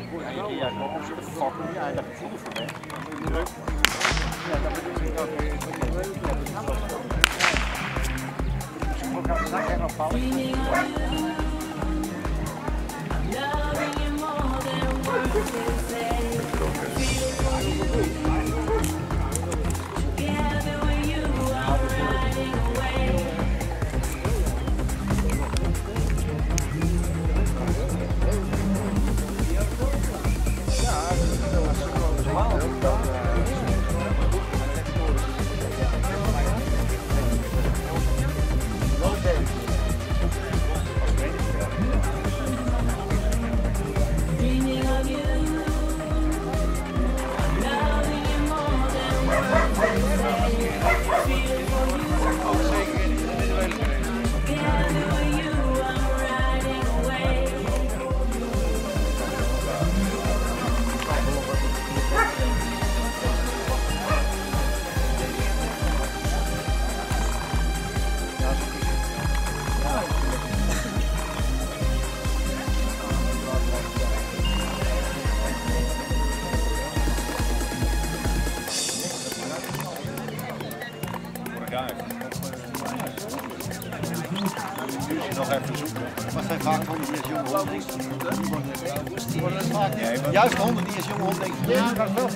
Ja, kom ze de fuck moet je eigenlijk voelen voor weg. Druk. Ja, dat bedoel ik ook. Misschien kan ik daar nog vallen. Nog even zoeken. Maar zijn vaak honden die als jonge hond denken. Juist honden die als jonge hond denken. Ja, dat is wel.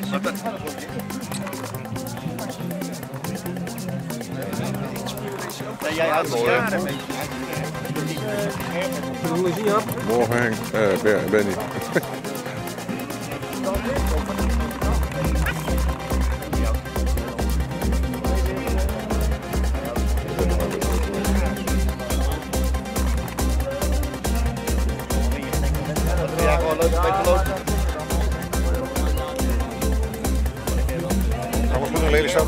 Jij houdt het jaren een beetje. Hoe is die op? Morgen Henk, Benny. Alles goed in Lelystad?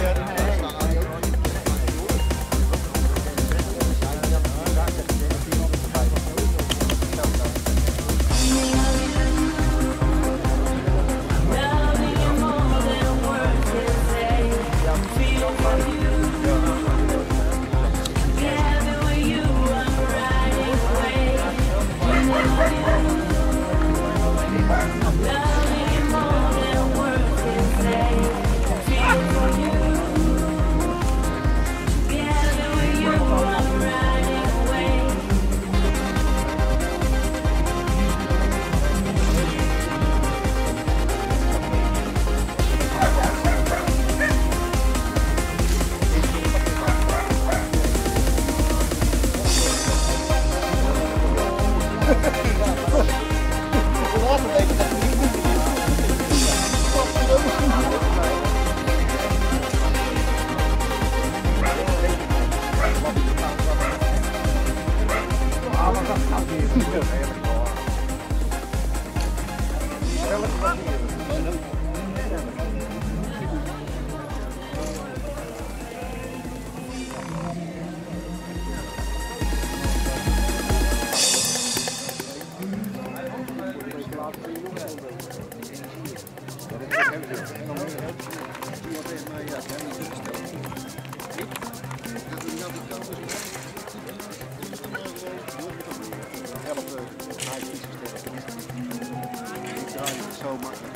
Zo makkelijk.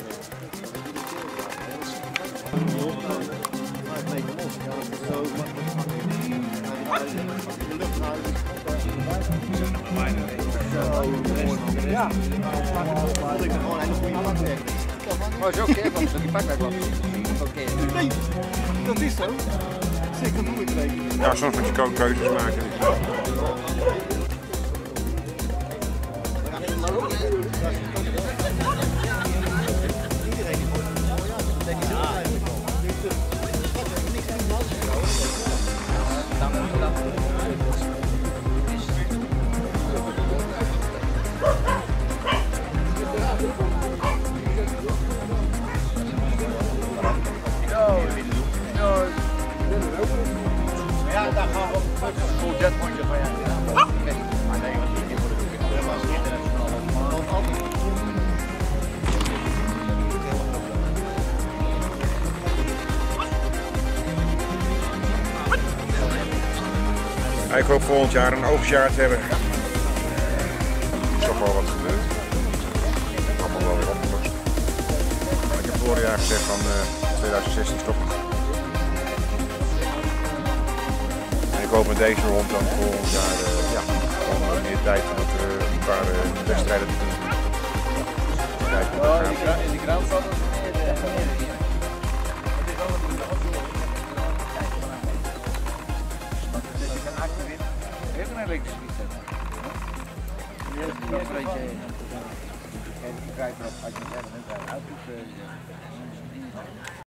Ja, maar zo keer van die pak was. Oké. Nee, dat is zo. Zeg, dat doe ik mee. Ja, soms moet je ook keuzes maken. Ja, daar gaan we op een full jet mondje van ja. Maar nee, want hier wordt het was internationaal. Ik hoop volgend jaar een oogstjaar te hebben. Er is toch wel wat gebeurd. Allemaal wel weer gezegd van 2016 stoppen. En ik hoop met deze rond dan volgend jaar ja, gewoon meer tijd om een paar wedstrijden te doen. Kijken hoe dat gaat. In de krant staat het. Even een elektrische fiets zetten. Nog een beetje. Ik krijg erop als je het uit